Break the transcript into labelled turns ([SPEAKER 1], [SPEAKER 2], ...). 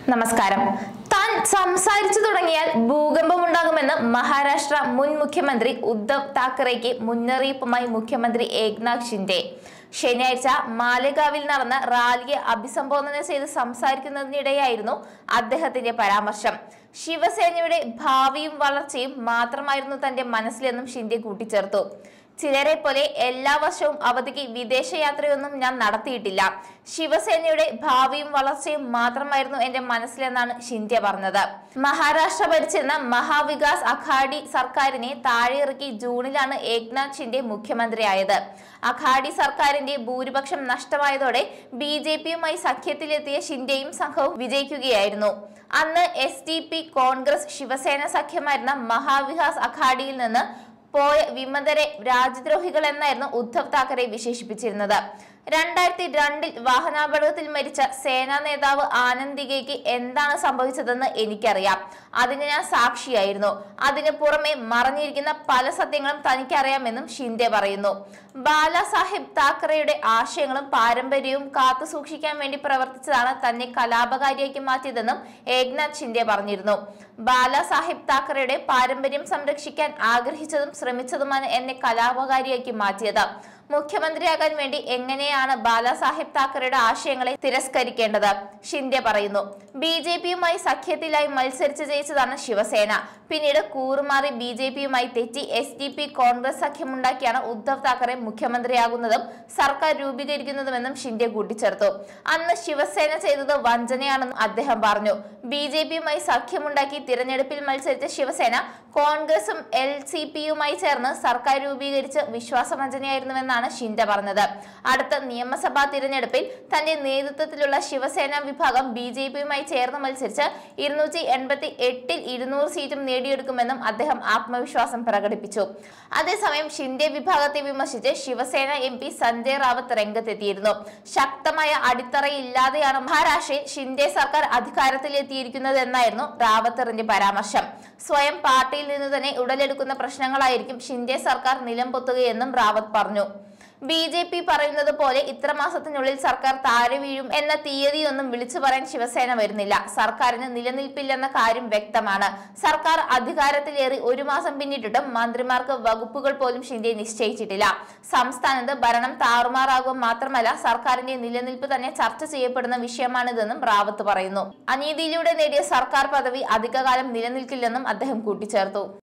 [SPEAKER 1] നമസ്കാരം. താൻ സംസാരിച്ചു തുടങ്ങിയാൽ ഭൂകമ്പമുണ്ടാകുമെന്ന് മഹാരാഷ്ട്ര മുൻ മുഖ്യമന്ത്രി ഉദ്ധവ് താക്കറെയ്ക്ക് മുന്നറിയിപ്പുമായി മുഖ്യമന്ത്രി ഏക്നാഥ് ഷിൻഡെ. ശനിയാഴ്ച മാലേഗാവിൽ നടന്ന റാലിയെ അഭിസംബോധന ചെയ്ത് സംസാരിക്കുന്നതിനിടെയായിരുന്നു അദ്ദേഹത്തിന്റെ പരാമർശം. ശിവസേനയുടെ ഭാവിയും വളർച്ചയും മാത്രമായിരുന്നു തന്റെ മനസ്സിലെന്നും ഷിൻഡെ കൂട്ടിച്ചേർത്തു. ചിലരെ പോലെ എല്ലാ വർഷവും അവധിക്ക് വിദേശയാത്രയൊന്നും ഞാൻ നടത്തിയിട്ടില്ല. ശിവസേനയുടെ ഭാവിയും വളർച്ചയും മാത്രമായിരുന്നു എന്റെ മനസ്സിലെന്നാണ് ഷിൻഡെ പറഞ്ഞത്. മഹാരാഷ്ട്ര ഭരിച്ചിരുന്ന മഹാവികാസ് അഘാഡി സർക്കാരിനെ താഴെയിറക്കി ജൂണിലാണ് ഏക്നാഥ് ഷിൻഡെ മുഖ്യമന്ത്രിയായത്. അഘാഡി സർക്കാരിന്റെ ഭൂരിപക്ഷം നഷ്ടമായതോടെ BJPയുമായി സഖ്യത്തിലെത്തിയ ഷിൻഡെയും സംഘവും വിജയിക്കുകയായിരുന്നു. അന്ന് SDP, കോൺഗ്രസ്, ശിവസേന സഖ്യമായിരുന്ന മഹാവികാസ് അഘാഡിയിൽ നിന്ന് പോയ വിമതരെ രാജ്യദ്രോഹികൾ എന്നായിരുന്നു ഉദ്ധവ് താക്കറെ വിശേഷിപ്പിച്ചിരുന്നത്. 2002 വാഹനാപകടത്തിൽ മരിച്ച സേനാ നേതാവ് ആനന്ദ് ദിഗയ്ക്ക് എന്താണ് സംഭവിച്ചതെന്ന് എനിക്കറിയാം. അതിന് ഞാൻ സാക്ഷിയായിരുന്നു. അതിന് പുറമെ മറഞ്ഞിരിക്കുന്ന പല സത്യങ്ങളും തനിക്കറിയാമെന്നും ഷിൻഡെ പറയുന്നു. ബാലാസാഹിബ് താക്കറെയുടെ ആശയങ്ങളും പാരമ്പര്യവും കാത്തു സൂക്ഷിക്കാൻ വേണ്ടി പ്രവർത്തിച്ചതാണ് തന്നെ കലാപകാരിയാക്കി മാറ്റിയതെന്നും ഏക്നാഥ് ഷിൻഡെ പറഞ്ഞിരുന്നു. ബാലാസാഹിബ് താക്കറെയുടെ പാരമ്പര്യം സംരക്ഷിക്കാൻ ആഗ്രഹിച്ചതും ശ്രമിച്ചതുമാണ് എന്നെ കലാപകാരിയാക്കി മാറ്റിയത്. മുഖ്യമന്ത്രിയാകാൻ വേണ്ടി എങ്ങനെയാണ് ബാലാസാഹിബ് താക്കറെയുടെ ആശയങ്ങളെ തിരസ്കരിക്കേണ്ടത്? ഷിൻഡെ പറയുന്നു. BJPയുമായി സഖ്യത്തിലായി മത്സരിച്ച് ജയിച്ചതാണ് ശിവസേന. പിന്നീട് കൂറുമാറി BJPയുമായി തെറ്റി SDP, കോൺഗ്രസ് സഖ്യമുണ്ടാക്കിയാണ് ഉദ്ധവ് താക്കറെ മുഖ്യമന്ത്രിയാകുന്നതും സർക്കാർ രൂപീകരിക്കുന്നതുമെന്നും ഷിൻഡെ കൂട്ടിച്ചേർത്തു. അന്ന് ശിവസേന ചെയ്തത് വഞ്ചനയാണെന്നും അദ്ദേഹം പറഞ്ഞു. BJPയുമായി സഖ്യമുണ്ടാക്കി തിരഞ്ഞെടുപ്പിൽ മത്സരിച്ച ശിവസേന കോൺഗ്രസും LCPയുമായി ചേർന്ന് സർക്കാർ രൂപീകരിച്ച് വിശ്വാസവഞ്ചനയായിരുന്നുവെന്നാണ് ഷിൻഡെ പറഞ്ഞത്. അടുത്ത നിയമസഭാ തിരഞ്ഞെടുപ്പിൽ തന്റെ നേതൃത്വത്തിലുള്ള ശിവസേന വിഭാഗം BJPയുമായി ചേർന്ന് മത്സരിച്ച് 288-ൽ 200 സീറ്റും നേടിയെടുക്കുമെന്നും അദ്ദേഹം ആത്മവിശ്വാസം പ്രകടിപ്പിച്ചു. അതേസമയം ഷിൻഡെ വിഭാഗത്തെ വിമർശിച്ച് ശിവസേന MP സഞ്ജയ് റാവത്ത് രംഗത്തെത്തിയിരുന്നു. ശക്തമായ അടിത്തറയില്ലാതെയാണ് മഹാരാഷ്ട്രയിൽ ഷിൻഡെ സർക്കാർ അധികാരത്തിലെത്തിയിരിക്കുന്നതെന്നായിരുന്നു റാവത്തറിന്റെ പരാമർശം. സ്വയം പാർട്ടിയിൽ നിന്ന് തന്നെ ഉടലെടുക്കുന്ന പ്രശ്നങ്ങളായിരിക്കും ഷിൻഡെ സർക്കാർ നിലംപൊത്തുകയെന്നും റാവത്ത് പറഞ്ഞു. BJP പറയുന്നത് പോലെ ഇത്ര മാസത്തിനുള്ളിൽ സർക്കാർ താഴെ വീഴും എന്ന തീയതിയൊന്നും വിളിച്ചു പറയാൻ ശിവസേന വരുന്നില്ല. സർക്കാരിന് നിലനിൽപ്പില്ലെന്ന കാര്യം വ്യക്തമാണ്. സർക്കാർ അധികാരത്തിലേറി 1 മാസം പിന്നിട്ടിട്ടും മന്ത്രിമാർക്ക് വകുപ്പുകൾ പോലും ഷിൻഡെ നിശ്ചയിച്ചിട്ടില്ല. സംസ്ഥാനത്ത് ഭരണം താറുമാറാകുക മാത്രമല്ല, സർക്കാരിന്റെ നിലനിൽപ്പ് തന്നെ ചർച്ച ചെയ്യപ്പെടുന്ന വിഷയമാണിതെന്നും റാവത്ത് പറയുന്നു. അനീതിയിലൂടെ നേടിയ സർക്കാർ പദവി അധികകാലം നിലനിൽക്കില്ലെന്നും അദ്ദേഹം കൂട്ടിച്ചേർത്തു.